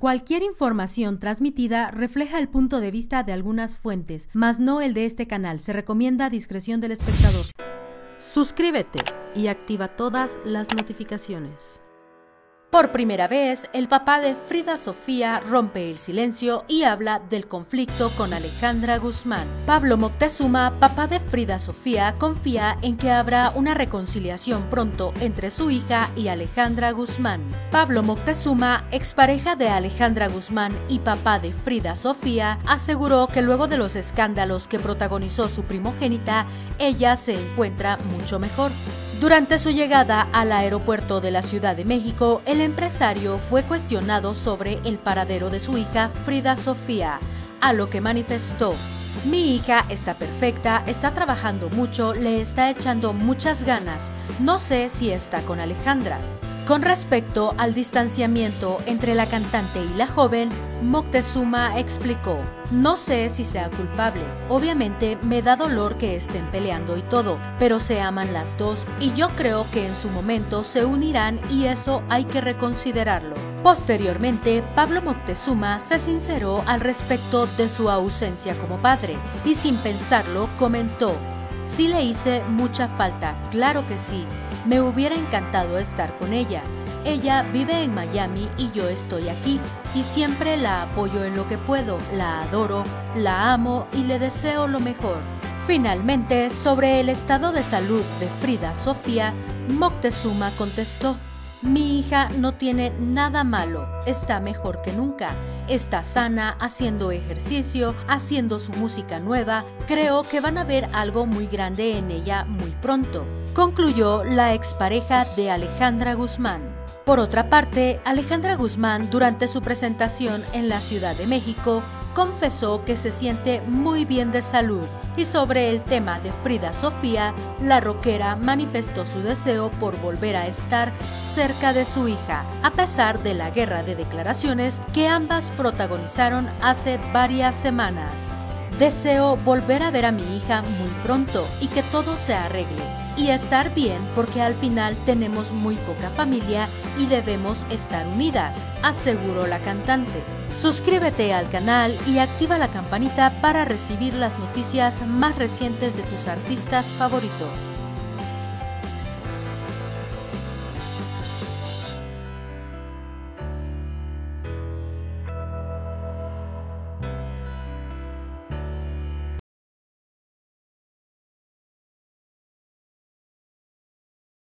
Cualquier información transmitida refleja el punto de vista de algunas fuentes, mas no el de este canal. Se recomienda discreción del espectador. Suscríbete y activa todas las notificaciones. Por primera vez, el papá de Frida Sofía rompe el silencio y habla del conflicto con Alejandra Guzmán. Pablo Moctezuma, papá de Frida Sofía, confía en que habrá una reconciliación pronto entre su hija y Alejandra Guzmán. Pablo Moctezuma, expareja de Alejandra Guzmán y papá de Frida Sofía, aseguró que luego de los escándalos que protagonizó su primogénita, ella se encuentra mucho mejor. Durante su llegada al aeropuerto de la Ciudad de México, el empresario fue cuestionado sobre el paradero de su hija Frida Sofía, a lo que manifestó: "Mi hija está perfecta, está trabajando mucho, le está echando muchas ganas, no sé si está con Alejandra". Con respecto al distanciamiento entre la cantante y la joven, Moctezuma explicó: "No sé si sea culpable, obviamente me da dolor que estén peleando y todo, pero se aman las dos y yo creo que en su momento se unirán y eso hay que reconsiderarlo". Posteriormente, Pablo Moctezuma se sinceró al respecto de su ausencia como padre y sin pensarlo comentó: "Sí le hice mucha falta, claro que sí. Me hubiera encantado estar con ella. Ella vive en Miami y yo estoy aquí, y siempre la apoyo en lo que puedo, la adoro, la amo y le deseo lo mejor". Finalmente, sobre el estado de salud de Frida Sofía, Moctezuma contestó: "Mi hija no tiene nada malo, está mejor que nunca, está sana, haciendo ejercicio, haciendo su música nueva, creo que van a ver algo muy grande en ella muy pronto", concluyó la expareja de Alejandra Guzmán. Por otra parte, Alejandra Guzmán, durante su presentación en la Ciudad de México, confesó que se siente muy bien de salud, y sobre el tema de Frida Sofía, la rockera manifestó su deseo por volver a estar cerca de su hija, a pesar de la guerra de declaraciones que ambas protagonizaron hace varias semanas. "Deseo volver a ver a mi hija muy pronto y que todo se arregle, y estar bien porque al final tenemos muy poca familia y debemos estar unidas", aseguró la cantante. Suscríbete al canal y activa la campanita para recibir las noticias más recientes de tus artistas favoritos.